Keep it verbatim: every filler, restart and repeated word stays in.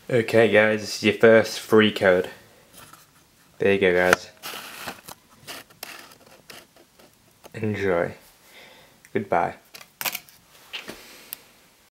Okay guys, this is your first free code. There you go guys. Enjoy. Goodbye.